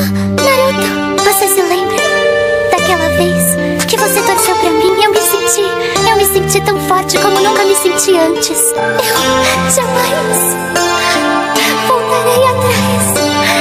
Naruto, você se lembra daquela vez que você torceu pra mim? Eu me senti tão forte como nunca me senti antes. Eu jamais voltarei atrás.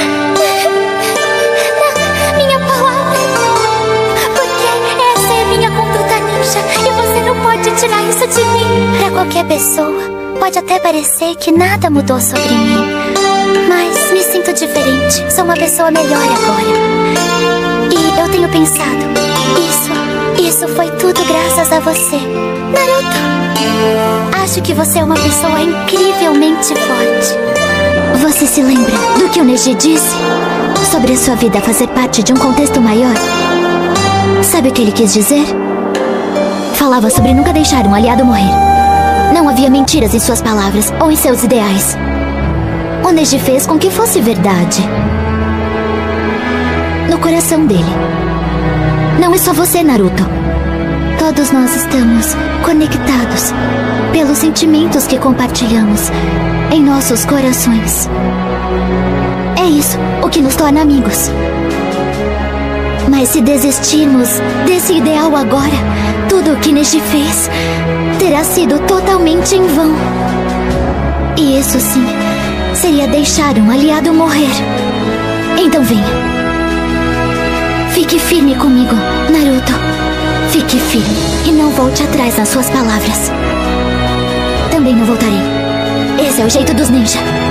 Na minha palavra, porque essa é minha conduta ninja e você não pode tirar isso de mim. Pra qualquer pessoa, pode até parecer que nada mudou sobre mim, mas me sinto diferente. Sou uma pessoa melhor agora. E eu tenho pensado, isso foi tudo graças a você, Naruto. Acho que você é uma pessoa incrivelmente forte. Você se lembra do que o Neji disse sobre a sua vida fazer parte de um contexto maior? Sabe o que ele quis dizer? Falava sobre nunca deixar um aliado morrer. Não havia mentiras em suas palavras ou em seus ideais. O Neji fez com que fosse verdade no coração dele. Não é só você, Naruto. Todos nós estamos conectados pelos sentimentos que compartilhamos em nossos corações. É isso o que nos torna amigos. Mas se desistirmos desse ideal agora, tudo o que Neji fez terá sido totalmente em vão. E isso sim seria deixar um aliado morrer. Então venha. Fique firme comigo, Naruto. Fique firme e não volte atrás nas suas palavras. Também não voltarei. Esse é o jeito dos ninja.